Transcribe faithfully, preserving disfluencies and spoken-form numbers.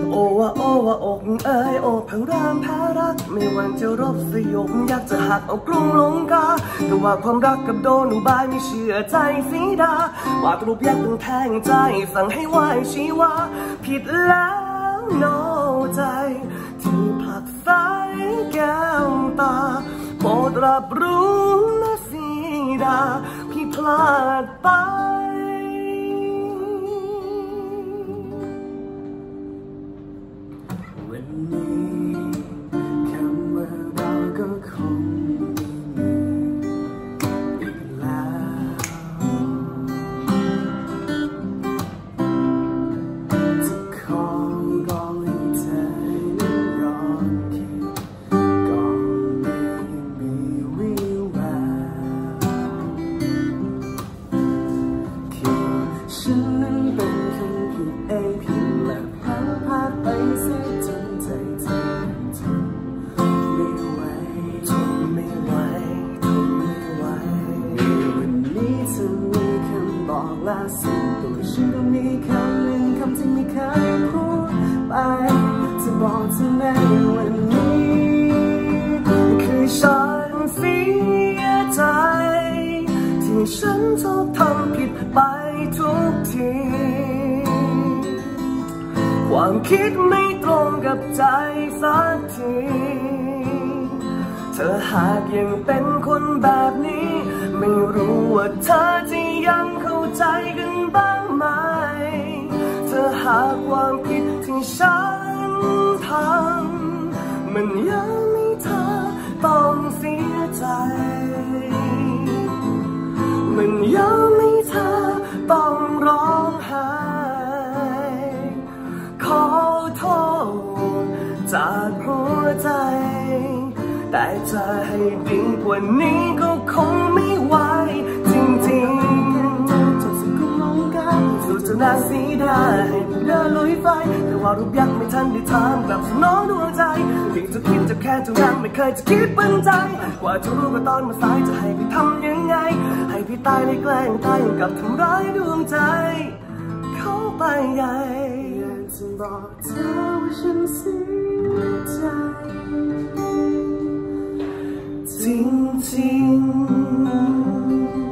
โอ้ว่าโอ้ว่าอกเอ้ยโอ้พรามแพ้รักไม่หวั่นจะรบสยบอยากจะหักเอากรุงลงกาแต่ว่าความรักกับโดนอุบายไม่เชื่อใจสีดาว่าตรูปยักษ์ต้องแทงใจสั่งให้ไหวชีวาผิดแล้วโน้ใจที่ผลักไฟแก้วตาโปรดรับรู้นะสีดาพี่พลาดไปวันนี้คำว่าเราก็คงไม่มีอีกแล้วจะขอร้องให้เธอนั้นย้อนคิดก่อนไม่มีวี่แววที่ฉันนั้นเป็นคนผิดเองเพียงและพลาดพลาดไปเสียจนใจเธอทนไม่ไหวทนไม่ไหวทนไม่ไหววันนี้เธอมีคำบอกลาสิ่งตัวฉันก็มีคำหนึ่งคำที่ไม่เคยพูดไปจะบอกเธอในวันนี้คือฉันเสียใจที่ฉันชอบทำผิดไปทุกทีความคิดไม่ตรงกับใจสักทีเธอหากยังเป็นคนแบบนี้ไม่รู้ว่าเธอจะยังเข้าใจกันบ้างไหมเธอหากความผิดที่ฉันทำมันยังมีเธอต้องเสียใจมันยังมีเธอต้องร้องไห้ขอโทษจากหัวใจแต่จะให้ดีกว่านี้ก็คงไม่ไหวจริงๆจนสุดก็ลงกันสุดจะนางสีได้เดินลุยไฟแต่ว่ารูปยักษ์ไม่ทันได้ทำกลับสนองดวงใจเพียงจะคิดจะแค่จะรักไม่เคยจะคิดเป็นใจกว่าจะรู้ก็ตอนมาสายจะให้พี่ทำยังไงให้พี่ตายในแกล้งตายกับทำร้ายดวงใจเข้าไปใหญ่อยากจะบอกเธอว่าฉันเสียใจจริงๆ